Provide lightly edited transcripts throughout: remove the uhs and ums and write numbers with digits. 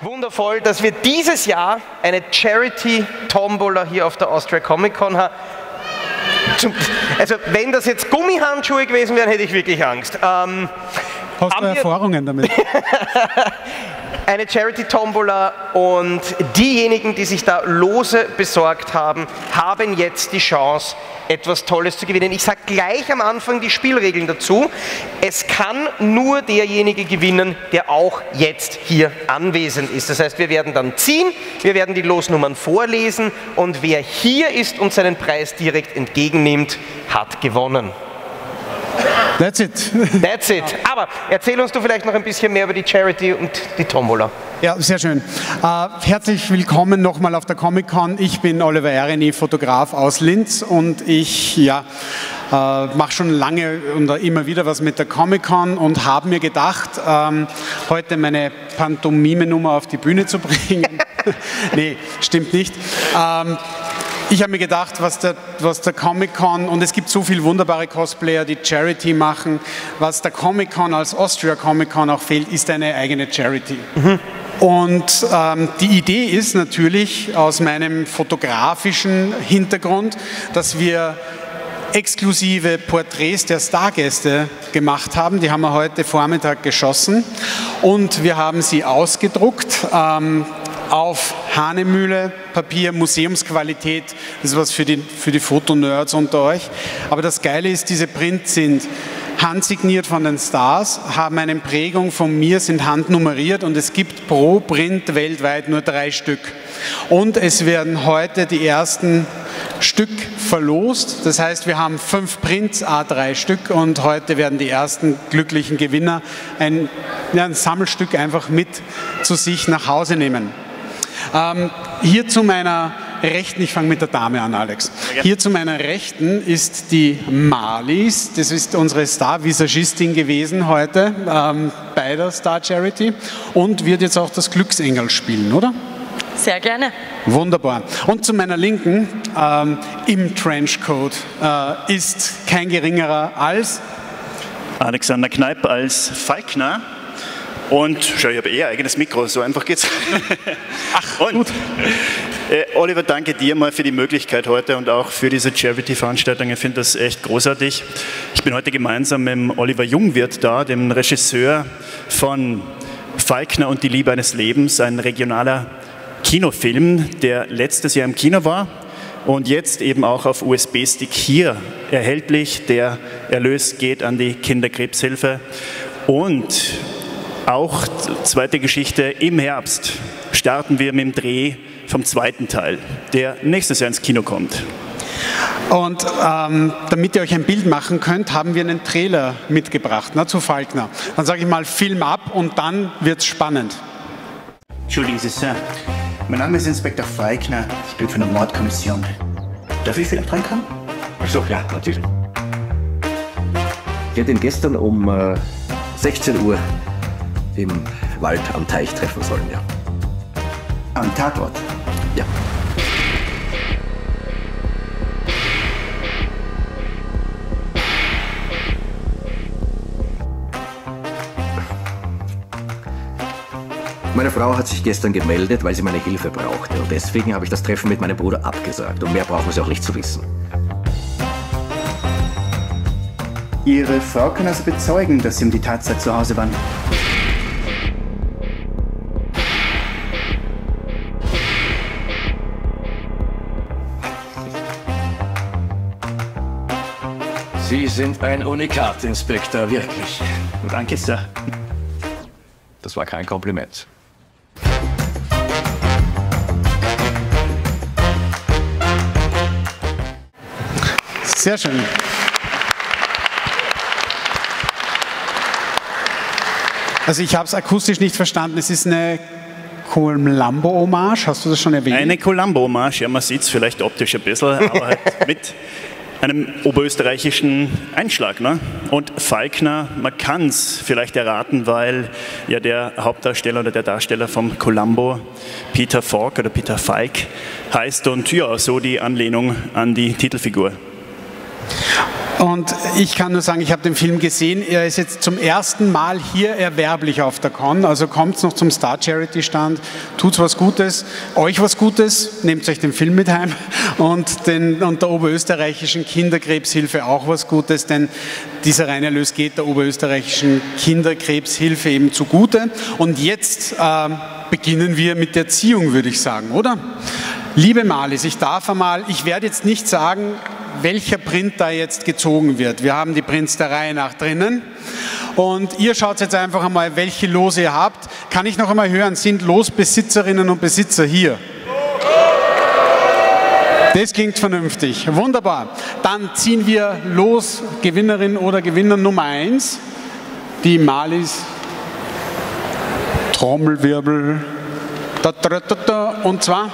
wundervoll, dass wir dieses Jahr eine Charity-Tombola hier auf der Austria Comic Con haben. Also wenn das jetzt Gummihandschuhe gewesen wären, hätte ich wirklich Angst. Hast du Erfahrungen damit? Eine Charity-Tombola, und diejenigen, die sich da Lose besorgt haben, haben jetzt die Chance, etwas Tolles zu gewinnen. Ich sage gleich am Anfang die Spielregeln dazu. Es kann nur derjenige gewinnen, der auch jetzt hier anwesend ist. Das heißt, wir werden dann ziehen, wir werden die Losnummern vorlesen, und wer hier ist und seinen Preis direkt entgegennimmt, hat gewonnen. That's it. That's it. Aber erzähl uns du vielleicht noch ein bisschen mehr über die Charity und die Tombola. Ja, sehr schön. Herzlich willkommen nochmal auf der Comic-Con. Ich bin Oliver Ereni, Fotograf aus Linz, und ich mache schon lange und immer wieder was mit der Comic-Con und habe mir gedacht, heute meine Pantomime-Nummer auf die Bühne zu bringen. Nee, stimmt nicht. Ich habe mir gedacht, was der Comic-Con, und es gibt so viele wunderbare Cosplayer, die Charity machen, was der Comic-Con als Austria Comic-Con auch fehlt, ist eine eigene Charity. Und die Idee ist natürlich aus meinem fotografischen Hintergrund, dass wir exklusive Porträts der Stargäste gemacht haben. Die haben wir heute Vormittag geschossen, und wir haben sie ausgedruckt auf Hahnemühle Papier, Museumsqualität. Das ist was für die Fotonerds unter euch. Aber das Geile ist, diese Prints sind handsigniert von den Stars, haben eine Prägung von mir, sind handnummeriert, und es gibt pro Print weltweit nur 3 Stück. Und es werden heute die ersten Stück verlost. Das heißt, wir haben 5 Prints, 3 Stück, und heute werden die ersten glücklichen Gewinner ein Sammelstück einfach mit zu sich nach Hause nehmen. Hier zu meiner Rechten, ich fange mit der Dame an, Alex. Hier zu meiner Rechten ist die Marlies, das ist unsere Star-Visagistin gewesen heute bei der Star Charity, und wird jetzt auch das Glücksengel spielen, oder? Sehr gerne. Wunderbar. Und zu meiner Linken im Trenchcoat ist kein geringerer als Alexander Kneip als Falkner. Und schau, ich habe ein eigenes Mikro, so einfach geht's. Ach, und, gut. Oliver, danke dir mal für die Möglichkeit heute und auch für diese Charity-Veranstaltung. Ich finde das echt großartig. Ich bin heute gemeinsam mit Oliver Jungwirth da, dem Regisseur von Falkner und die Liebe eines Lebens, ein regionaler Kinofilm, der letztes Jahr im Kino war und jetzt eben auch auf USB-Stick hier erhältlich. Der Erlös geht an die Kinderkrebshilfe. Und auch zweite Geschichte, im Herbst starten wir mit dem Dreh vom 2. Teil, der nächstes Jahr ins Kino kommt. Und damit ihr euch ein Bild machen könnt, haben wir einen Trailer mitgebracht zu Falkner. Dann sage ich mal, Film ab, und dann wird's spannend. Entschuldigen Sie, Sir. Mein Name ist Inspektor Falkner. Ich bin von der Mordkommission. Darf ich vielleicht reinkommen? Ach so, ja, natürlich. Ich hätte ihn gestern um 16 Uhr im Wald am Teich treffen sollen, ja. Am Tatort? Ja. Meine Frau hat sich gestern gemeldet, weil sie meine Hilfe brauchte. Und deswegen habe ich das Treffen mit meinem Bruder abgesagt. Und mehr brauchen Sie auch nicht zu wissen. Ihre Frau kann also bezeugen, dass Sie um die Tatzeit zu Hause waren. Sie sind ein Unikat, Inspektor, wirklich. Danke, Sir. Das war kein Kompliment. Sehr schön. Also ich habe es akustisch nicht verstanden. Es ist eine Columbo-Hommage. Hast du das schon erwähnt? Eine Columbo-Hommage, ja, man sieht es vielleicht optisch ein bisschen, aber halt mit einem oberösterreichischen Einschlag. Ne? Und Falkner, man kann es vielleicht erraten, weil ja der Hauptdarsteller oder der Darsteller vom Columbo Peter Falk oder Peter Falk heißt, und ja, so die Anlehnung an die Titelfigur. Und ich kann nur sagen, ich habe den Film gesehen. Er ist jetzt zum ersten Mal hier erwerblich auf der Con. Also kommt noch zum Star Charity Stand, tut was Gutes, euch was Gutes, nehmt euch den Film mit heim und der Oberösterreichischen Kinderkrebshilfe auch was Gutes, denn dieser Reinerlös geht der Oberösterreichischen Kinderkrebshilfe eben zugute. Und jetzt beginnen wir mit der Erziehung, würde ich sagen, oder? Liebe Marlies, ich werde jetzt nicht sagen, welcher Print da jetzt gezogen wird. Wir haben die Prints der Reihe nach drinnen und ihr schaut jetzt einfach einmal, welche Lose ihr habt. Kann ich noch einmal hören, sind Losbesitzerinnen und Besitzer hier? Das klingt vernünftig. Wunderbar. Dann ziehen wir los, Gewinnerin oder Gewinner Nummer 1, die Marlies. Trommelwirbel. Und zwar?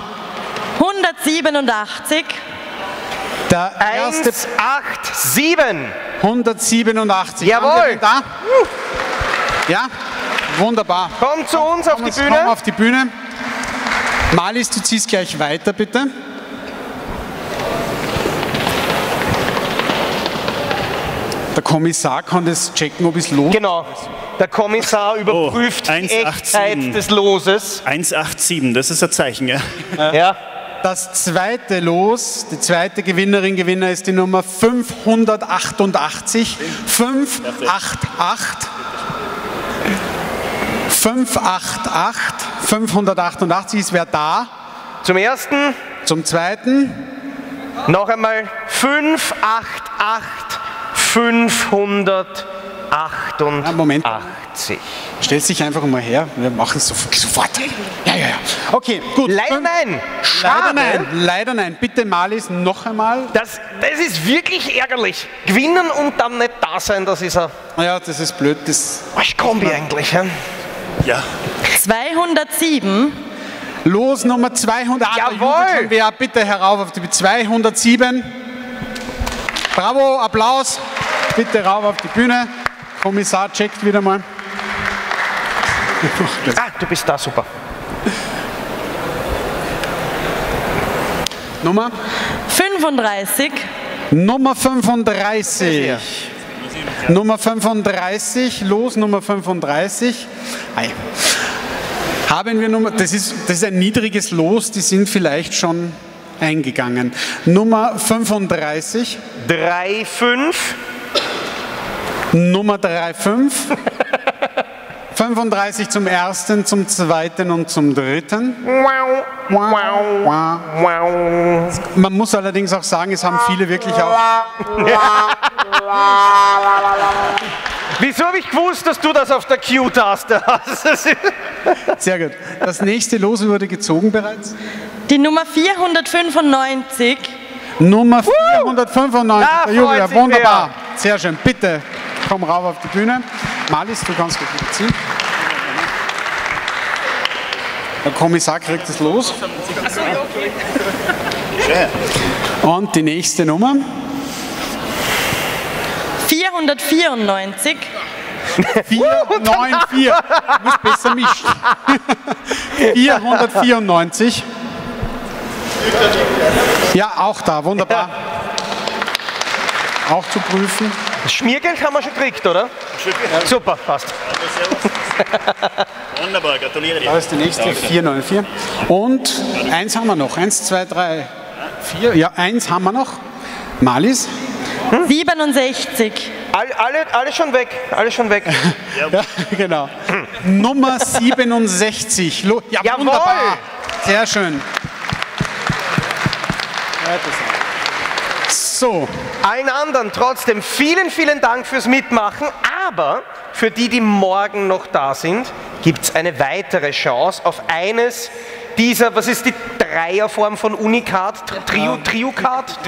187. Der erste 187. 187. Jawohl. Da? Ja, wunderbar. Komm zu uns auf die Bühne. Komm auf die Bühne. Marlies, du ziehst gleich weiter, bitte. Der Kommissar kann das checken, ob es los ist. Genau. Der Kommissar überprüft die Echtheit des Loses. 187, das ist ein Zeichen, ja. Ja. Das zweite Los, die zweite Gewinner ist die Nummer 588. 588. 588. 588 ist wer da? Zum ersten. Zum zweiten. Noch einmal 588. 588. Moment. Stellst dich einfach mal her, wir machen es sofort. Ja. Okay, gut. Leider nein. Schade. Leider nein. Bitte Marlies, noch einmal. Das ist wirklich ärgerlich. Gewinnen und dann nicht da sein, das ist ein... Ja, das ist blöd. Das Kombi eigentlich. Ja. 207. Los Nummer 200. Jawohl. Wer bitte herauf auf die 207. Bravo, Applaus. Bitte rauf auf die Bühne. Kommissar checkt wieder mal. Du bist da, super. Nummer? 35. Nummer 35. Nummer 35. Los, Nummer 35. Haben wir Nummer, das ist ein niedriges Los, die sind vielleicht schon eingegangen. Nummer 35. 35. Nummer 35. 35 zum ersten, zum zweiten und zum dritten. Man muss allerdings auch sagen, es haben viele wirklich auch... Wieso habe ich gewusst, dass du das auf der Q-Taste hast? Sehr gut. Das nächste Los wurde gezogen bereits. Die Nummer 495. Nummer 495. Da Julia, freut sich wunderbar. Sehr schön. Bitte komm rauf auf die Bühne. Marlies, du kannst gleich wieder ziehen. Der Kommissar kriegt es los. Und die nächste Nummer? 494. 494. Du musst besser mischen. 494. Ja, auch da, wunderbar. Auch zu prüfen. Das Schmiergeld haben wir schon gekriegt, oder? Super, passt. Wunderbar, gratuliere dir. Da ist die nächste, 494. Und eins haben wir noch. 1, 2, 3, 4. Ja, eins haben wir noch. Marlies? 67. Alle schon weg. Alle schon weg. Ja, genau. Nummer 67. Ja, Jawohl. wunderbar. Sehr schön. So. Allen anderen trotzdem vielen, vielen Dank fürs Mitmachen. Aber für die, die morgen noch da sind, gibt es eine weitere Chance auf eines dieser, was ist die Dreierform von Unikat? Trio-Card?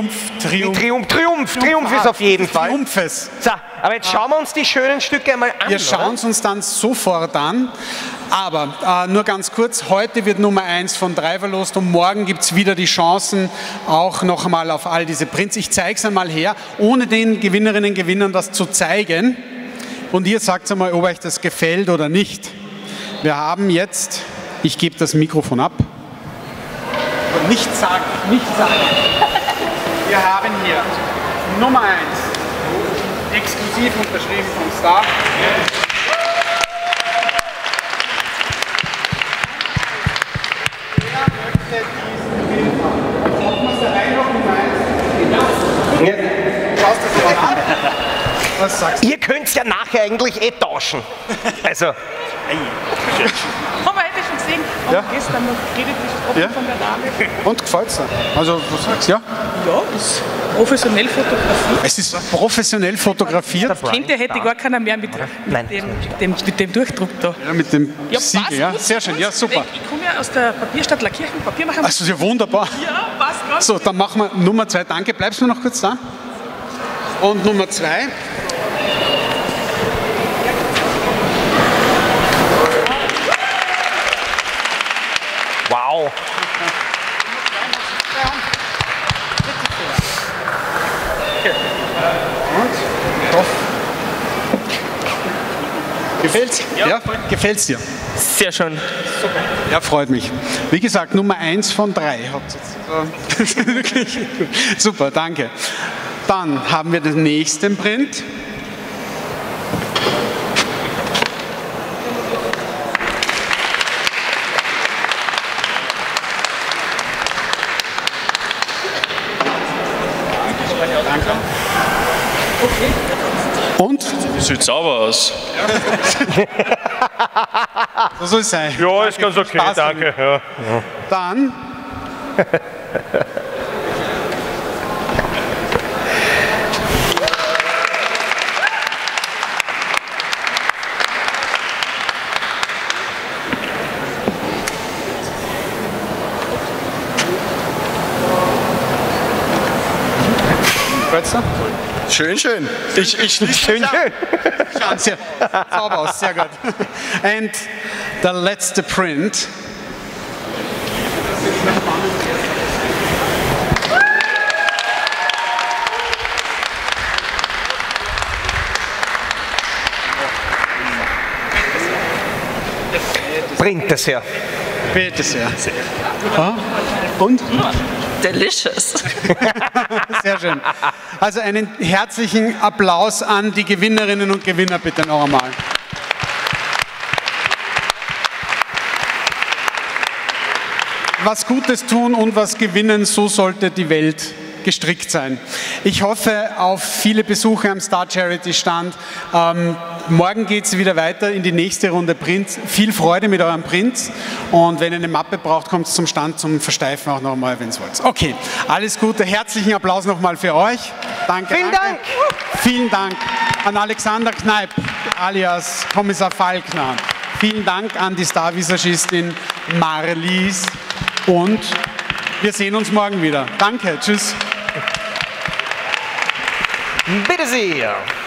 Triumph ist auf jeden Fall. Triumphes. So, aber jetzt schauen wir uns die schönen Stücke einmal an. Wir schauen es uns dann sofort an. Aber nur ganz kurz, heute wird Nummer 1 von 3 verlost und morgen gibt es wieder die Chancen auch noch einmal auf all diese Prints. Ich zeige es einmal her, ohne den Gewinnerinnen und Gewinnern das zu zeigen. Und ihr sagt einmal, ob euch das gefällt oder nicht. Wir haben jetzt, ich gebe das Mikrofon ab. Aber nicht sagen, nicht sagen. Wir haben hier Nummer 1. exklusiv unterschrieben vom Star. Ja. Schaust du dir an? Was sagst du? Ihr könnt es ja nachher eigentlich tauschen. Also, Haben wir heute schon gesehen. Haben Ja. gestern noch geredet, Ja. von der Dame. Und gefällt's dir? Also, was sagst du? Ja? Ja, ist professionell fotografiert. Es ist professionell fotografiert. Kennt ihr, hätte gar keiner mehr mit dem Durchdruck da. Ja, mit dem Ja, Siegel, passt ja. gut. Sehr schön, ja, super. Ich komme ja aus der Papierstadt Lackirchen, Papier machen. Also, ja, wunderbar. Ja, passt ganz. So, dann machen wir Nummer 2. Danke, bleibst du noch kurz da? Und Nummer 2. wow. Gefällt's? Ja, gefällt's dir? Sehr schön. Ja, freut mich. Wie gesagt, Nummer 1 von 3 habt ihr jetzt. Wirklich gut. Super, danke. Dann haben wir den nächsten Print. Danke. Und? Sieht sauber aus. So soll es sein. Ja, ist ganz okay, Spaß danke. Ja. Dann Schön, schön. Ich schließe Schön, schön. schauen sehr sauber aus, sehr gut. Und der letzte Print. Bringt es her. Bitte sehr. Ah, und? Delicious. Sehr schön. Also einen herzlichen Applaus an die Gewinnerinnen und Gewinner bitte noch einmal. Was Gutes tun und was gewinnen, so sollte die Welt gestrickt sein. Ich hoffe auf viele Besucher am Star Charity Stand. Morgen geht es wieder weiter in die nächste Runde Print. Viel Freude mit euren Prints und wenn ihr eine Mappe braucht, kommt zum Stand zum Versteifen auch nochmal, wenn es wollt. Okay, alles Gute, herzlichen Applaus nochmal für euch. Danke. Vielen danke. Dank. Vielen Dank an Alexander Kneip alias Kommissar Falkner. Vielen Dank an die Star-Visagistin Marlies und wir sehen uns morgen wieder. Danke, tschüss. Bitte sehr.